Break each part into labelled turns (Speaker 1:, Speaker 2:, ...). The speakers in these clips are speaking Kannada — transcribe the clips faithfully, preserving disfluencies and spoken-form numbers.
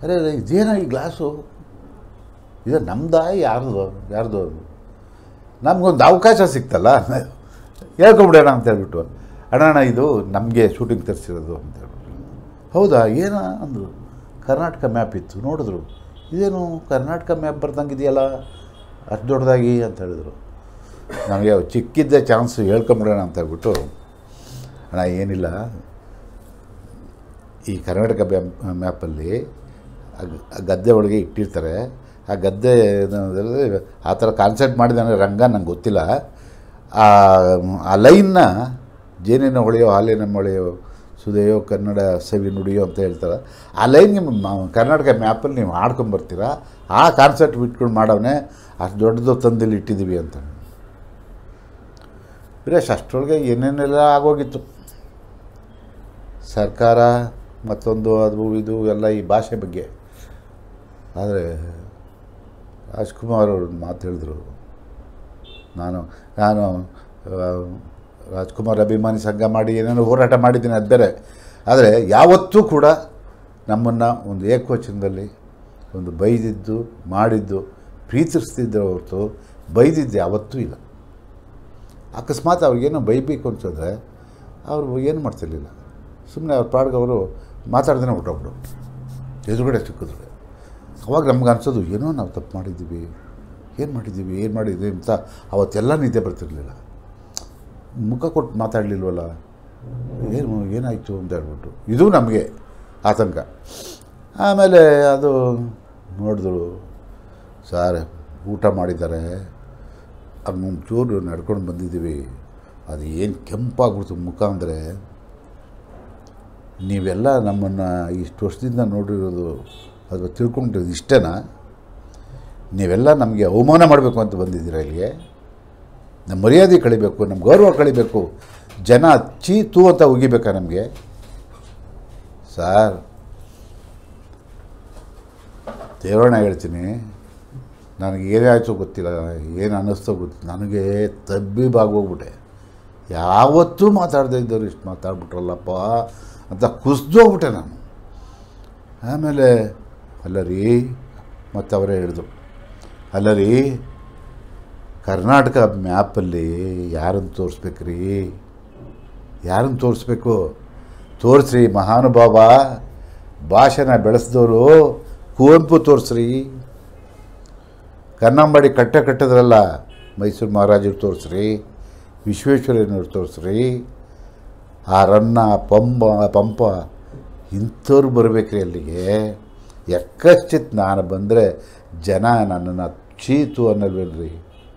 Speaker 1: ಅರೆ ಇದೇನೋ ಈ ಗ್ಲಾಸು ಇದು ನಮ್ಮದ ಯಾರ್ದು ಯಾರ್ದು ನಮಗೊಂದು ಅವಕಾಶ ಸಿಕ್ತಲ್ಲ ಹೇಳ್ಕೊಂಬಿಡೋಣ ಅಂತ ಹೇಳ್ಬಿಟ್ಟು ಅಣ್ಣ ಅಣ್ಣ ಇದು ನಮಗೆ ಶೂಟಿಂಗ್ ತರಿಸಿರೋದು ಅಂತ ಹೇಳ್ಬಿಟ್ಟು ಹೌದಾ ಏನ ಅಂದರು. ಕರ್ನಾಟಕ ಮ್ಯಾಪ್ ಇತ್ತು ನೋಡಿದ್ರು, ಇದೇನು ಕರ್ನಾಟಕ ಮ್ಯಾಪ್ ಬರ್ದಂಗಿದೆಯಲ್ಲ ಅಷ್ಟು ದೊಡ್ಡದಾಗಿ ಅಂತ ಹೇಳಿದ್ರು. ನಮಗೆ ಚಿಕ್ಕಿದ್ದ ಚಾನ್ಸು ಹೇಳ್ಕೊಂಬಿಡೋಣ ಅಂತ ಹೇಳ್ಬಿಟ್ಟು ಅಣ್ಣ ಏನಿಲ್ಲ, ಈ ಕರ್ನಾಟಕ ಮ್ಯಾಪಲ್ಲಿ ಗದ್ದೆ ಒಳಗೆ ಇಟ್ಟಿರ್ತಾರೆ, ಆ ಗದ್ದೆ ಆ ಥರ ಕಾನ್ಸೆಪ್ಟ್ ಮಾಡಿದಾನೆ ರಂಗ ನಂಗೆ ಗೊತ್ತಿಲ್ಲ. ಆ ಲೈನ್ನ ಜೇನಿನ ಹೊಳೆಯೋ ಹಾಲಿನ ಮೊಳೆಯೋ ಸುದೆಯೋ ಕನ್ನಡ ಸವಿ ನುಡಿಯೋ ಅಂತ ಹೇಳ್ತಾರೆ, ಆ ಲೈನ್ ನಿಮ್ಮ ಕರ್ನಾಟಕ ಮ್ಯಾಪಲ್ಲಿ ನೀವು ಆಡ್ಕೊಂಬರ್ತೀರಾ, ಆ ಕಾನ್ಸೆಪ್ಟ್ ಬಿಟ್ಕೊಂಡು ಮಾಡೋವನೇ ಅಷ್ಟು ದೊಡ್ಡದು ತಂದಲ್ಲಿ ಇಟ್ಟಿದ್ದೀವಿ ಅಂತ. ವೀರೇಶ್ ಅಷ್ಟರೊಳಗೆ ಏನೇನೆಲ್ಲ ಆಗೋಗಿತ್ತು. ಸರ್ಕಾರ ಮತ್ತೊಂದು ಅದು ಇದು ಎಲ್ಲ ಈ ಭಾಷೆ ಬಗ್ಗೆ. ಆದರೆ ರಾಜ್ಕುಮಾರ್ ಅವರು ಮಾತು ಹೇಳಿದ್ರು, ನಾನು ನಾನು ರಾಜ್ಕುಮಾರ್ ಅಭಿಮಾನಿ ಸಂಘ ಮಾಡಿ ಏನೇನೋ ಹೋರಾಟ ಮಾಡಿದ್ದೀನಿ ಅದು ಬೇರೆ, ಆದರೆ ಯಾವತ್ತೂ ಕೂಡ ನಮ್ಮನ್ನು ಒಂದು ಏಕವಚನದಲ್ಲಿ ಒಂದು ಬೈದಿದ್ದು ಮಾಡಿದ್ದು ಪ್ರೀತಿಸ್ತಿದ್ದ ಹೊರತು ಬೈದಿದ್ದು ಯಾವತ್ತೂ ಇಲ್ಲ. ಅಕಸ್ಮಾತ್ ಅವ್ರಿಗೇನೋ ಬೈಬೇಕು ಅನ್ಸಿದ್ರೆ ಅವರು ಏನು ಮಾಡ್ತಿರ್ಲಿಲ್ಲ, ಸುಮ್ಮನೆ ಅವ್ರ ಪಾಡ್ಗೆ ಅವರು ಮಾತಾಡ್ದೇ ಹೊರಟೋಗ್ಬಿಡು ಎದುರುಗಡೆ ಸಿಕ್ಕಿದ್ರು. ಅವಾಗ ನಮ್ಗೆ ಅನ್ಸೋದು ಏನೋ ನಾವು ತಪ್ಪು ಮಾಡಿದ್ದೀವಿ, ಏನು ಮಾಡಿದ್ದೀವಿ ಏನು ಮಾಡಿದ್ದೀವಿ ಅಂತ. ಅವತ್ತೆಲ್ಲ ನಿದ್ದೆ ಬರ್ತಿರಲಿಲ್ಲ, ಮುಖ ಕೊಟ್ಟು ಮಾತಾಡಲಿಲ್ವಲ್ಲ, ಏನು ಏನಾಯಿತು ಅಂತ ಹೇಳ್ಬಿಟ್ಟು ಇದು ನಮಗೆ ಆತಂಕ. ಆಮೇಲೆ ಅದು ನೋಡಿದ್ರು, ಸಾರ್ ಊಟ ಮಾಡಿದ್ದಾರೆ, ಒಂಚೂರು ನಡ್ಕೊಂಡು ಬಂದಿದ್ದೀವಿ, ಅದು ಏನು ಕೆಂಪಾಗ್ಬಿಡ್ತು ಮುಖ ಅಂದರೆ, ನೀವೆಲ್ಲ ನಮ್ಮನ್ನು ಇಷ್ಟು ವರ್ಷದಿಂದ ನೋಡಿರೋದು ಅದು ತಿಳ್ಕೊಂಡಿರೋದು ಇಷ್ಟೇನಾ? ನೀವೆಲ್ಲ ನಮಗೆ ಅವಮಾನ ಮಾಡಬೇಕು ಅಂತ ಬಂದಿದ್ದೀರಾ ಇಲ್ಲಿಗೆ? ನಮ್ಮ ಮರ್ಯಾದೆ ಕಳಿಬೇಕು, ನಮ್ಮ ಗೌರವ ಕಳಿಬೇಕು, ಜನ ಚೀ ತೂ ಅಂತ ಉಗಿಬೇಕಾ ನಮಗೆ? ಸಾರ್ ದೇವರಣ್ಣ ಹೇಳ್ತೀನಿ, ನನಗೆ ಏನೇ ಆಯಿತು ಗೊತ್ತಿಲ್ಲ, ಏನು ಅನ್ನಿಸ್ತೋ ಗೊತ್ತಿಲ್ಲ, ನನಗೆ ತಬ್ಬಿಬಾಗೋಗ್ಬಿಟ್ಟೆ. ಯಾವತ್ತೂ ಮಾತಾಡದೇ ಇದ್ದವರು ಇಷ್ಟು ಮಾತಾಡ್ಬಿಟ್ರಲ್ಲಪ್ಪ ಅಂತ ಕುಸ್ದು ಹೋಗ್ಬಿಟ್ಟೆ ನಾನು. ಆಮೇಲೆ ಅಲ್ಲ ರೀ, ಮತ್ತು ಅವರೇ ಹೇಳಿದ್ರು, ಅಲ್ಲ ರೀ ಕರ್ನಾಟಕ ಮ್ಯಾಪಲ್ಲಿ ಯಾರನ್ನು ತೋರಿಸ್ಬೇಕು ರೀ, ಯಾರನ್ನು ತೋರಿಸ್ಬೇಕು? ತೋರಿಸ್ರಿ ಮಹಾನುಭಾವ, ಭಾಷೆನ ಬೆಳೆಸಿದವರು ಕುವೆಂಪು ತೋರಿಸ್ರಿ, ಕನ್ನಂಬಾಡಿ ಕಟ್ಟೆ ಕಟ್ಟಿದ್ರಲ್ಲ ಮೈಸೂರು ಮಹಾರಾಜರು ತೋರಿಸ್ರಿ, ವಿಶ್ವೇಶ್ವರಯ್ಯನವ್ರು ತೋರಿಸ್ರಿ, ಆ ರನ್ನ ಪಂಪ ಪಂಪ ಇಂಥವ್ರು ಬರಬೇಕ್ರಿ ಅಲ್ಲಿಗೆ. ಎಕ್ಕಶ್ಚಿತ್ ನಾನು ಬಂದರೆ ಜನ ನನ್ನನ್ನು ಚೀತು ಅನ್ನಲ್ವೇನ್ರಿ?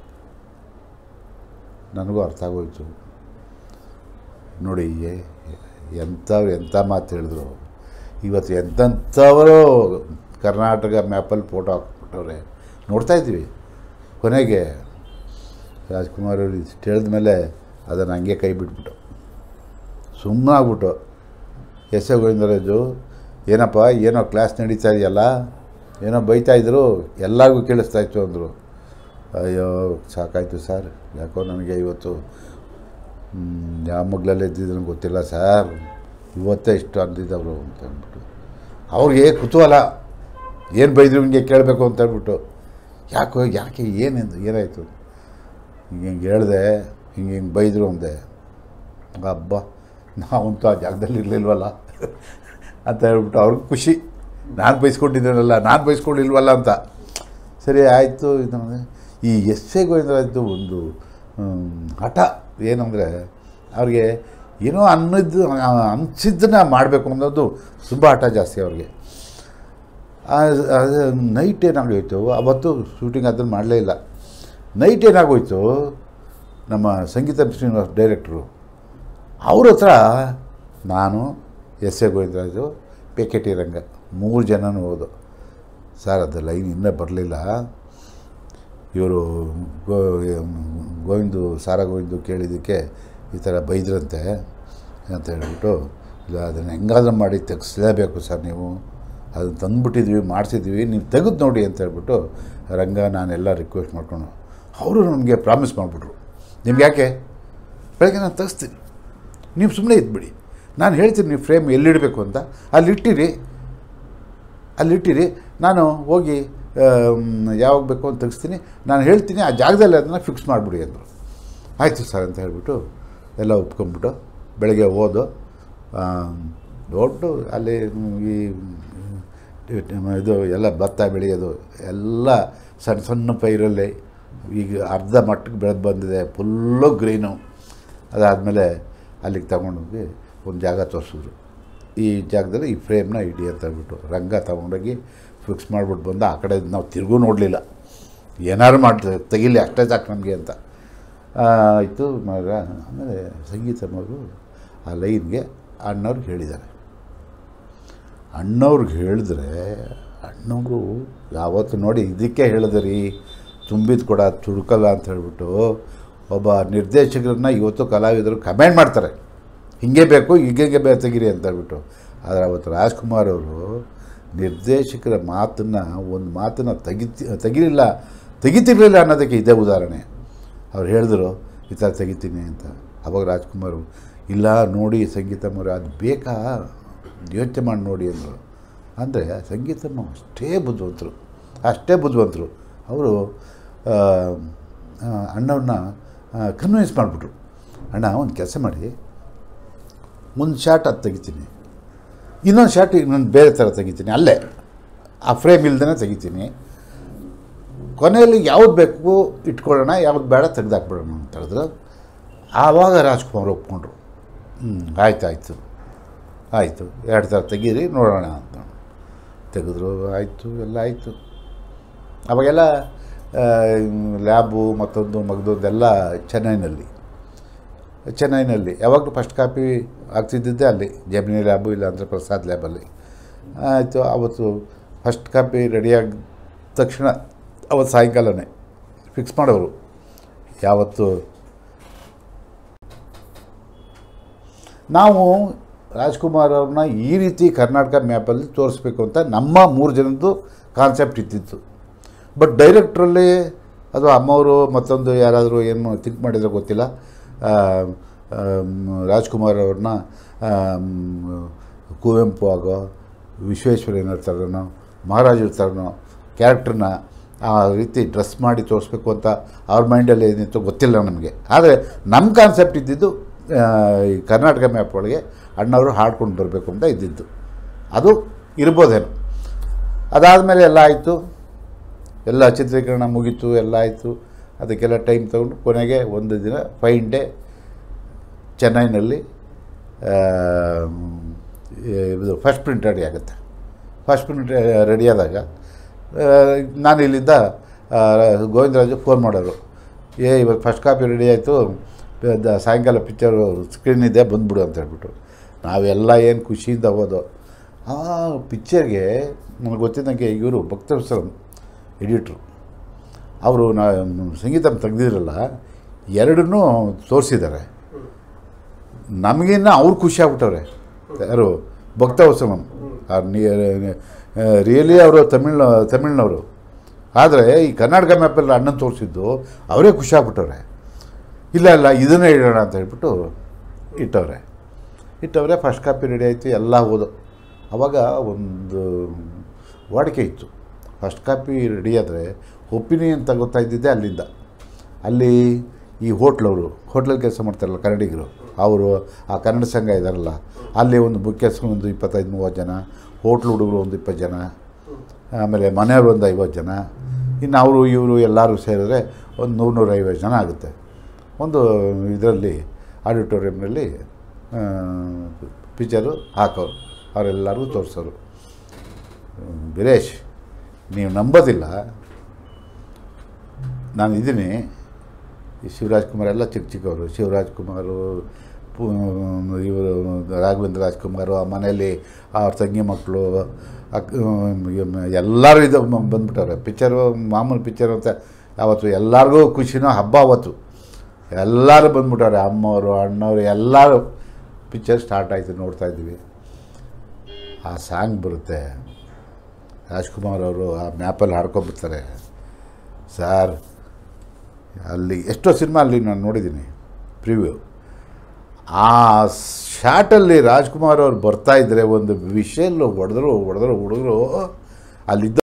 Speaker 1: ನನಗೂ ಅರ್ಥ ಆಗೋಯ್ತು. ನೋಡಿ ಎಂಥವ್ರು ಎಂಥ ಮಾತು ಹೇಳಿದ್ರು. ಇವತ್ತು ಎಂಥವರು ಕರ್ನಾಟಕ ಮ್ಯಾಪಲ್ಲಿ ಫೋಟೋ ಹಾಕ್ಬಿಟ್ಟವ್ರೆ ನೋಡ್ತಾಯಿದ್ದೀವಿ. ಕೊನೆಗೆ ರಾಜ್ಕುಮಾರ್ ಅವರು ಇಷ್ಟು ಹೇಳಿದ ಮೇಲೆ ಅದನ್ನು ಹಂಗೆ ಕೈ ಬಿಟ್ಬಿಟ್ಟು ಸುಮ್ಮನಾಗ್ಬಿಟ್ಟು, ಎಸ್ ಎ ಗೋವಿಂದರಾಜು ಏನಪ್ಪ ಏನೋ ಕ್ಲಾಸ್ ನಡೀತಾ ಇದೆಯಲ್ಲ, ಏನೋ ಬೈತಾಯಿದ್ರು, ಎಲ್ಲರಿಗೂ ಕೇಳಿಸ್ತಾಯಿತ್ತು ಅಂದರು. ಅಯ್ಯೋ ಸಾಕಾಯಿತು ಸರ್, ಯಾಕೋ ನನಗೆ ಇವತ್ತು ಯಾವ ಮಗ್ಲಲ್ಲಿ ಎದ್ದಿದ್ರು ಗೊತ್ತಿಲ್ಲ ಸರ್, ಇವತ್ತೇ ಇಷ್ಟು ಅಂದಿದ್ದವರು ಅಂತ ಅಂದ್ಬಿಟ್ಟು ಅವ್ರಿಗೆ ಕುತೂಹಲ, ಏನು ಬೈದ್ರು ಹಿಂಗೆ ಕೇಳಬೇಕು ಅಂತ ಹೇಳ್ಬಿಟ್ಟು, ಯಾಕೋ ಯಾಕೆ ಏನೆಂದು ಏನಾಯಿತು ಹಿಂಗೆ ಹಿಂಗೆ ಹೇಳಿದೆ, ಹಿಂಗೆ ಹಿಂಗೆ ಬೈದರು ಅಂದೆ. ಹಬ್ಬ ನಾವಂತೂ ಆ ಜಾಗದಲ್ಲಿ ಇರಲಿಲ್ವಲ್ಲ ಅಂತ ಹೇಳ್ಬಿಟ್ಟು ಅವ್ರಿಗೆ ಖುಷಿ, ನಾನು ಬೈಸ್ಕೊಂಡಿದ್ದೇನಲ್ಲ, ನಾನು ಬೈಸ್ಕೊಂಡಿಲ್ವಲ್ಲ ಅಂತ. ಸರಿ ಆಯಿತು. ಇದು ಈ ಎಸ್ ಎ ಗೋವಿಂದರಾಜದ್ದು ಒಂದು ಹಠ ಏನಂದರೆ, ಅವ್ರಿಗೆ ಏನೋ ಅನ್ನೋದು ಅನಿಸಿದ್ದನ್ನ ಮಾಡಬೇಕು ಅನ್ನೋದು ತುಂಬ ಹಠ ಜಾಸ್ತಿ ಅವ್ರಿಗೆ. ನೈಟ್ ಏನಾಗೋಯ್ತು ಅವತ್ತು ಶೂಟಿಂಗ್ ಅದನ್ನು ಮಾಡಲೇ ಇಲ್ಲ. ನೈಟ್ ಏನಾಗೋಯ್ತು, ನಮ್ಮ ಸಂಗೀತ ಶ್ರೀನಿವಾಸ್ ಡೈರೆಕ್ಟ್ರು ಅವ್ರ ಹತ್ರ ನಾನು, S A Govindaraju, P K T Ranga ಮೂರು ಜನನೂ ಹೋದು. ಸರ್ ಅದು ಲೈನ್ ಇನ್ನೂ ಬರಲಿಲ್ಲ, ಇವರು ಗೋ ಗೋವಿಂದು ಸಾರಾ ಗೋವಿಂದು ಕೇಳಿದ್ದಕ್ಕೆ ಈ ಥರ ಬೈದ್ರಂತೆ ಅಂತ ಹೇಳ್ಬಿಟ್ಟು, ಇಲ್ಲ ಅದನ್ನು ಹೆಂಗಾದ್ರೂ ಮಾಡಿ ತೆಗಿಸ್ಲೇಬೇಕು ಸರ್, ನೀವು ಅದನ್ನು ತಂದುಬಿಟ್ಟಿದ್ವಿ ಮಾಡಿಸಿದ್ವಿ, ನೀವು ತೆಗೆದು ನೋಡಿ ಅಂತ ಹೇಳ್ಬಿಟ್ಟು ರಂಗ ನಾನೆಲ್ಲ ರಿಕ್ವೆಸ್ಟ್ ಮಾಡ್ಕೊಂಡು, ಅವರು ನಮಗೆ ಪ್ರಾಮಿಸ್ ಮಾಡಿಬಿಟ್ರು, ನಿಮ್ಗೆ ಯಾಕೆ ಬೆಳಗ್ಗೆ ನಾನು ತೆಗಿಸ್ತೀನಿ, ನೀವು ಸುಮ್ಮನೆ ಇದ್ಬಿಡಿ, ನಾನು ಹೇಳ್ತೀನಿ ನೀವು ಫ್ರೇಮ್ ಎಲ್ಲಿಡಬೇಕು ಅಂತ ಅಲ್ಲಿಟ್ಟಿರಿ, ಅಲ್ಲಿಟ್ಟಿರಿ, ನಾನು ಹೋಗಿ ಯಾವಾಗ ಬೇಕು ಅಂತ ತೆಗಿಸ್ತೀನಿ, ನಾನು ಹೇಳ್ತೀನಿ, ಆ ಜಾಗದಲ್ಲಿ ಅದನ್ನು ಫಿಕ್ಸ್ ಮಾಡಿಬಿಡಿ ಅಂದರು. ಆಯಿತು ಸರ್ ಅಂತ ಹೇಳಿಬಿಟ್ಟು ಎಲ್ಲ ಒಪ್ಕೊಂಡ್ಬಿಟ್ಟು ಬೆಳಗ್ಗೆ ಹೋದು ದೊಡ್ಡ ಅಲ್ಲಿ ಈ ಇದು ಎಲ್ಲ ಭತ್ತ ಬೆಳೆಯೋದು ಎಲ್ಲ ಸಣ್ಣ ಸಣ್ಣ ಪೈರಲ್ಲಿ ಈಗ ಅರ್ಧ ಮಟ್ಟಕ್ಕೆ ಬೆಳೆದು ಬಂದಿದೆ, ಫುಲ್ಲು ಗ್ರೀನು. ಅದಾದಮೇಲೆ ಅಲ್ಲಿಗೆ ತಗೊಂಡೋಗಿ ಒಂದು ಜಾಗ ತೋರಿಸಿದ್ರು, ಈ ಜಾಗದಲ್ಲಿ ಈ ಫ್ರೇಮ್ನ ಇಡಿ ಅಂತ ಹೇಳ್ಬಿಟ್ಟು ರಂಗ ತಗೊಂಡೋಗಿ ಫಿಕ್ಸ್ ಮಾಡಿಬಿಟ್ಟು ಬಂದು ಆ ಕಡೆ ನಾವು ತಿರುಗೂ ನೋಡಲಿಲ್ಲ, ಏನಾದ್ರು ಮಾಡ್ತಾರೆ ತೆಗಿಲಿ ಅಷ್ಟೇ ಸಾಕು ನಮಗೆ ಅಂತ ಆಯಿತು. ಮಗ ಆಮೇಲೆ ಸಂಗೀತ ಮಗು ಆ ಲೈನ್ಗೆ ಅಣ್ಣವ್ರಿಗೆ ಹೇಳಿದ್ದಾರೆ. ಅಣ್ಣವ್ರಿಗೆ ಹೇಳಿದ್ರೆ ಅಣ್ಣವರು ಯಾವತ್ತು ನೋಡಿ ಇದಕ್ಕೆ ಹೇಳಿದ್ರಿ ತುಂಬಿದ ಕೂಡ ತುಡುಕಲ್ಲ ಅಂತ ಹೇಳ್ಬಿಟ್ಟು ಒಬ್ಬ ನಿರ್ದೇಶಕರನ್ನ ಇವತ್ತು ಕಲಾವಿದರು ಕಮೆಂಟ್ ಮಾಡ್ತಾರೆ, ಹಿಂಗೆ ಬೇಕು ಹೀಗೆ ಬೇ ತೆಗಿರಿ ಅಂತ ಹೇಳ್ಬಿಟ್ಟು. ಆದರೆ ಅವತ್ತು ರಾಜ್ಕುಮಾರ್ ಅವರು ನಿರ್ದೇಶಕರ ಮಾತನ್ನು ಒಂದು ಮಾತನ್ನು ತೆಗಿತಿ ತೆಗಿಲಿಲ್ಲ ತೆಗಿತಿರಲಿಲ್ಲ ಅನ್ನೋದಕ್ಕೆ ಇದೇ ಉದಾಹರಣೆ. ಅವ್ರು ಹೇಳಿದ್ರು ಈ ಥರ ತೆಗಿತೀನಿ ಅಂತ. ಅವಾಗ ರಾಜ್ಕುಮಾರ್ ಇಲ್ಲ ನೋಡಿ ಸಂಗೀತಮ್ಮ ಅದು ಬೇಕಾ ಯೋಚನೆ ಮಾಡಿ ನೋಡಿ ಅಂದರು. ಅಂದರೆ ಸಂಗೀತಮ್ಮ ಅಷ್ಟೇ ಬುದ್ಧಿವಂತರು, ಅಷ್ಟೇ ಬುದ್ಧಿವಂತರು. ಅವರು ಅಣ್ಣವ್ರನ್ನ ಕನ್ವಿನ್ಸ್ ಮಾಡಿಬಿಟ್ರು, ಅಣ್ಣ ಒಂದು ಕೆಲಸ ಮಾಡಿ, ಒಂದು ಶಾಟ್ ಅದು ತೆಗಿತೀನಿ, ಇನ್ನೊಂದು ಶಾಟ್ ಇನ್ನೊಂದು ಬೇರೆ ಥರ ತೆಗಿತೀನಿ, ಅಲ್ಲೇ ಆ ಫ್ರೇಮ್ ಇಲ್ದೇ ತೆಗಿತೀನಿ, ಕೊನೆಯಲ್ಲಿ ಯಾವ್ದು ಬೇಕು ಇಟ್ಕೊಳ್ಳೋಣ, ಯಾವ್ದು ಬೇಡ ತೆಗೆದಾಕ್ಬಿಡೋಣ ಅಂತ ಹೇಳಿದ್ರು. ಆವಾಗ ರಾಜ್ಕುಮಾರ್ ಒಪ್ಕೊಂಡ್ರು. ಹ್ಞೂ ಆಯ್ತು ಆಯಿತು ಆಯಿತು ಎರಡು ಥರ ತೆಗೀರಿ ನೋಡೋಣ ಅಂತ ತೆಗೆದ್ರು. ಆಯಿತು, ಎಲ್ಲ ಆಯಿತು. ಅವಾಗೆಲ್ಲ ಲ್ಯಾಬು ಮತ್ತೊಂದು ಮಗದೊಂದೆಲ್ಲ ಚೆನ್ನೈನಲ್ಲಿ ಚೆನ್ನೈನಲ್ಲಿ ಯಾವಾಗಲೂ ಫಸ್ಟ್ ಕಾಪಿ ಆಗ್ತಿದ್ದಿದ್ದೆ ಅಲ್ಲಿ ಜೆಮಿನಿ ಲ್ಯಾಬು ಇಲ್ಲ ಅಂದರೆ ಪ್ರಸಾದ್ ಲ್ಯಾಬಲ್ಲಿ. ಆಯಿತು, ಅವತ್ತು ಫಸ್ಟ್ ಕಾಪಿ ರೆಡಿಯಾದ ತಕ್ಷಣ ಅವತ್ತು ಸಾಯಂಕಾಲನೇ ಫಿಕ್ಸ್ ಮಾಡೋರು. ಯಾವತ್ತು ನಾವು ರಾಜ್ಕುಮಾರ್ ಅವ್ರನ್ನ ಈ ರೀತಿ ಕರ್ನಾಟಕ ಮ್ಯಾಪಲ್ಲಿ ತೋರಿಸ್ಬೇಕು ಅಂತ ನಮ್ಮ ಮೂರು ಜನದ್ದು ಕಾನ್ಸೆಪ್ಟ್ ಇದ್ದಿತ್ತು. ಬಟ್ ಡೈರೆಕ್ಟ್ರಲ್ಲಿ ಅದು ಅಮ್ಮವರು ಮತ್ತೊಂದು ಯಾರಾದರೂ ಏನು ಥಿಂಕ್ ಮಾಡಿದ್ರೆ ಗೊತ್ತಿಲ್ಲ, ರಾಜ್ಕುಮಾರ್ ಅವ್ರನ್ನ ಕುವೆಂಪು ಆಗೋ ವಿಶ್ವೇಶ್ವರಯ್ಯನ ಥರನೋ ಮಹಾರಾಜರ ಥರನೋ ಕ್ಯಾರೆಕ್ಟ್ರನ್ನ ಆ ರೀತಿ ಡ್ರೆಸ್ ಮಾಡಿ ತೋರಿಸ್ಬೇಕು ಅಂತ ಅವ್ರ ಮೈಂಡಲ್ಲಿ ಏನಿತ್ತು ಗೊತ್ತಿಲ್ಲ ನಮಗೆ. ಆದರೆ ನಮ್ಮ ಕಾನ್ಸೆಪ್ಟ್ ಇದ್ದಿದ್ದು ಈ ಕರ್ನಾಟಕ ಮ್ಯಾಪ್ ಒಳಗೆ ಅಣ್ಣವರು ಹಾಡ್ಕೊಂಡು ಬರಬೇಕು ಅಂತ ಇದ್ದಿದ್ದು. ಅದು ಇರ್ಬೋದೇನು. ಅದಾದಮೇಲೆ ಎಲ್ಲ ಆಯಿತು, ಎಲ್ಲ ಚಿತ್ರೀಕರಣ ಮುಗೀತು, ಎಲ್ಲ ಆಯಿತು. ಅದಕ್ಕೆಲ್ಲ ಟೈಮ್ ತಗೊಂಡು ಕೊನೆಗೆ ಒಂದು ದಿನ ಫೈನ್ ಡೇ ಚೆನ್ನೈನಲ್ಲಿ ಇದು ಫಸ್ಟ್ ಪ್ರಿಂಟ್ ರೆಡಿ ಆಗುತ್ತೆ. ಫಸ್ಟ್ ಪ್ರಿಂಟ್ ರೆಡಿ ಆದಾಗ ನಾನು ಇಲ್ಲಿಂದ ಗೋವಿಂದರಾಜು ಫೋನ್ ಮಾಡೋರು, ಏ ಇವತ್ತು ಫಸ್ಟ್ ಕಾಪಿ ರೆಡಿ ಆಯಿತು, ಸಾಯಂಕಾಲ ಪಿಕ್ಚರು ಸ್ಕ್ರೀನ್ ಇದೆ ಬಂದುಬಿಡು ಅಂತ ಹೇಳ್ಬಿಟ್ಟು ನಾವೆಲ್ಲ ಏನು ಖುಷಿಯಿಂದ ಹೋದೋ. ಆ ಪಿಕ್ಚರ್ಗೆ ನನಗೆ ಗೊತ್ತಿದ್ದಂಗೆ ಇವರು ಭಕ್ತವತ್ಸಲಂ ಎಡಿಟ್ರು, ಅವರು ನಾ ಸಂಗೀತ ತೆಗೆದಿರಲ್ಲ ಎರಡನ್ನೂ ತೋರಿಸಿದ್ದಾರೆ. ನಮಗಿನ್ನ ಅವ್ರು ಖುಷಿ ಆಗ್ಬಿಟ್ಟವ್ರೆ, ಯಾರು ಭಕ್ತವತ್ಸಲಂ ರಿಯಲಿ ಅವರು ತಮಿಳ್ ತಮಿಳ್ನವರು. ಆದರೆ ಈ ಕರ್ನಾಟಕ ಮ್ಯಾಪಲ್ಲಿ ಅಣ್ಣನ ತೋರಿಸಿದ್ದು ಅವರೇ ಖುಷಿ ಆಗ್ಬಿಟ್ಟವ್ರೆ. ಇಲ್ಲ ಇಲ್ಲ ಇದನ್ನೇ ಇಡೋಣ ಅಂತ ಹೇಳ್ಬಿಟ್ಟು ಇಟ್ಟವ್ರೆ ಇಟ್ಟವ್ರೆ ಫಸ್ಟ್ ಕಾಪಿ ರೆಡಿ ಆಯಿತು, ಎಲ್ಲ ಓದೋ. ಆವಾಗ ಒಂದು ವಾಡಿಕೆ ಇತ್ತು, ಫಸ್ಟ್ ಕಾಪಿ ರೆಡಿ ಆದರೆ ಒಪಿನಿಯನ್ ತಗೋತಾ ಇದ್ದಿದ್ದೆ ಅಲ್ಲಿಂದ. ಅಲ್ಲಿ ಈ ಹೋಟ್ಲವರು ಹೋಟ್ಲಲ್ಲಿ ಕೆಲಸ ಮಾಡ್ತಾರಲ್ಲ ಕನ್ನಡಿಗರು, ಅವರು ಆ ಕನ್ನಡ ಸಂಘ ಇದ್ದಾರಲ್ಲ, ಅಲ್ಲಿ ಒಂದು ಮುಖ್ಯಸ್ಥರು ಒಂದು ಇಪ್ಪತ್ತೈದು ಮೂವತ್ತು ಜನ, ಹೋಟ್ಲು ಹುಡುಗರು ಒಂದು ಇಪ್ಪತ್ತು ಜನ, ಆಮೇಲೆ ಮನೆಯವರು ಒಂದು ಐವತ್ತು ಜನ, ಇನ್ನು ಅವರು ಇವರು ಎಲ್ಲರೂ ಸೇರಿದ್ರೆ ಒಂದು ನೂರು ನೂರೈವತ್ತು ಜನ ಆಗುತ್ತೆ. ಒಂದು ಇದರಲ್ಲಿ ಆಡಿಟೋರಿಯಮ್ನಲ್ಲಿ ಪಿಕ್ಚರು ಹಾಕೋರು, ಅವರೆಲ್ಲರಿಗೂ ತೋರಿಸೋರು. ವೀರೇಶ್, ನೀವು ನಂಬೋದಿಲ್ಲ, ನಾನು ಇದ್ದೀನಿ, ಈ ಶಿವರಾಜ್ ಕುಮಾರ್ ಎಲ್ಲ ಚಿಕ್ಕ ಚಿಕ್ಕವರು, ಶಿವರಾಜ್ ಕುಮಾರು, ಇವರು ರಾಘವೇಂದ್ರ ರಾಜ್ಕುಮಾರು, ಆ ಮನೆಯಲ್ಲಿ ಅವ್ರ ತಂಗಿ ಮಕ್ಕಳು ಅಕ್ ಎಲ್ಲರೂ ಇದು ಬಂದುಬಿಟ್ಟವ್ರೆ. ಪಿಕ್ಚರು ಮಾಮೂಲು ಪಿಕ್ಚರ್ ಅಂತ ಯಾವತ್ತು ಎಲ್ಲರಿಗೂ ಖುಷಿನೋ ಹಬ್ಬ. ಅವತ್ತು ಎಲ್ಲರೂ ಬಂದುಬಿಟ್ಟವ್ರೆ, ಅಮ್ಮವರು ಅಣ್ಣವರು ಎಲ್ಲರೂ. ಪಿಕ್ಚರ್ ಸ್ಟಾರ್ಟ್ ಆಯಿತು, ನೋಡ್ತಾಯಿದ್ವಿ. ಆ ಸಾಂಗ್ ಬರುತ್ತೆ, ರಾಜ್ಕುಮಾರ್ ಅವರು ಆ ಮ್ಯಾಪಲ್ಲಿ ಹಾಡ್ಕೊಂಡ್ಬಿಡ್ತಾರೆ. ಸಾರ್ ಅಲ್ಲಿ ಎಷ್ಟೋ ಸಿನಿಮಾ ಅಲ್ಲಿ ನಾನು ನೋಡಿದ್ದೀನಿ ಪ್ರಿವ್ಯೂ. ಆ ಶಾಟಲ್ಲಿ ರಾಜ್ಕುಮಾರ್ ಅವ್ರು ಬರ್ತಾಯಿದ್ರೆ ಒಂದು ವಿಷಲ್ ಹೊಡೆದ್ರು ಹೊಡೆದ್ರು ಹುಡುಗರು ಅಲ್ಲಿದ್ದ